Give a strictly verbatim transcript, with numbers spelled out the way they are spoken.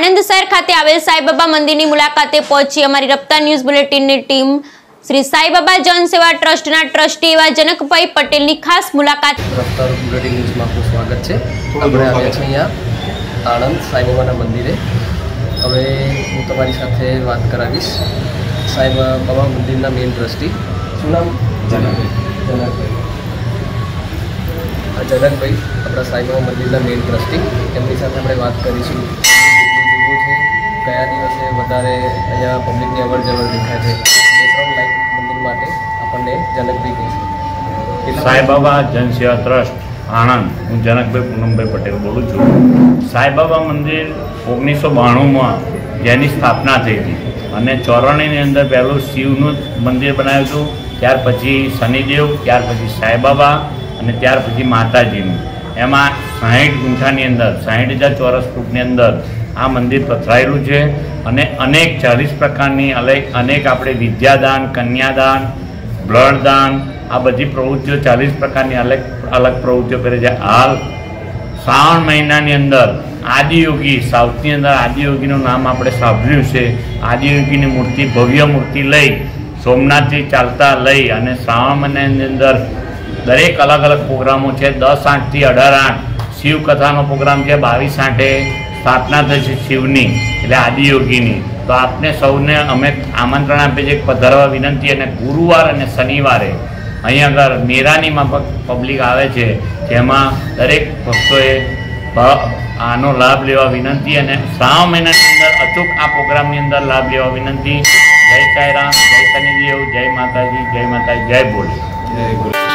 આણંદ શહેર ખાતે આવેલ સાઈબાબા મંદિરની મુલાકાતે પહોંચી અમારી રફતાર ન્યૂઝ બુલેટિનની ટીમ શ્રી સાઈબાબા જનસેવા ટ્રસ્ટના ટ્રસ્ટી એવા જનકભાઈ પટેલની ખાસ મુલાકાત। રફતાર બુલેટિન ન્યૂઝમાં આપનું સ્વાગત છે। આપણે આવ્યા છીએ અહીંયા આણંદ સાઈબાબાના મંદિરે। હવે હું તમારી સાથે વાત કરાવીશ સાઈબાબા મંદિરના મેઇન ટ્રસ્ટી, શું નામ? જનકભાઈ। જનકભાઈ જનકભાઈ આપણા સાઈબાબા મંદિરના મેઇન ટ્રસ્ટી, એમની સાથે આપણે વાત કરીશું કેટલું છે, કયા દિવસે વધારે અહીંયા પબ્લિકની અવર જવર દેખાય છે, બે ત્રણ લાઈન મંદિર માટે આપણને જનકભાઈ કહેશે। સાઈબાબા જનસેવા ટ્રસ્ટ આણંદ, હું જનકભાઈ પૂનમભાઈ પટેલ બોલું છું। સાઈબાબા મંદિર ઓગણીસો બાણુંમાં જેની સ્થાપના થઈ હતી અને ચોરાણીની અંદર પહેલું શિવનું મંદિર બનાવ્યું હતું, ત્યાર પછી શનિદેવ, ત્યાર પછી સાઈબાબા અને ત્યાર પછી માતાજીનું। એમાં સાહીઠ ગુંઠાની અંદર સાહીઠ હજાર ચોરસ ફૂટની અંદર આ મંદિર પથરાયેલું છે અને અનેક ચાલીસ પ્રકારની અનેક અનેક આપણે વિદ્યાદાન, કન્યાદાન, બ્લડદાન, આ બધી પ્રવૃત્તિઓ ચાલીસ પ્રકારની અલગ અલગ પ્રવૃત્તિઓ કરે છે। હાલ શ્રાવણ મહિનાની અંદર આદિયોગી, સાઉથની અંદર આદિયોગીનું નામ આપણે સાંભળ્યું છે। આદિયોગીની મૂર્તિ, ભવ્ય મૂર્તિ લઈ સોમનાથથી ચાલતા લઈ અને શ્રાવણ મહિનાની અંદર દરેક અલગ અલગ પ્રોગ્રામો છે। દસ આઠથી અઢાર આઠ શિવકથાનો પ્રોગ્રામ છે, બાવીસ આઠે સ્થાપના થશે શિવની એટલે આદિયોગીની। તો આપને સૌને અમે આમંત્રણ આપીએ છીએ પધારવા વિનંતી। અને ગુરુવાર અને શનિવારે અહીંયા આગળ મેરાની માફક પબ્લિક આવે છે, જેમાં દરેક ભક્તોએ આનો લાભ લેવા વિનંતી અને શ્રાવણ મહિનાની અંદર અચૂક આ પ્રોગ્રામની અંદર લાભ લેવા વિનંતી। જય સાંઈરામ, જય શનિદેવ, જય માતાજી, જય માતાજી, જય બોલે, જય બોલે।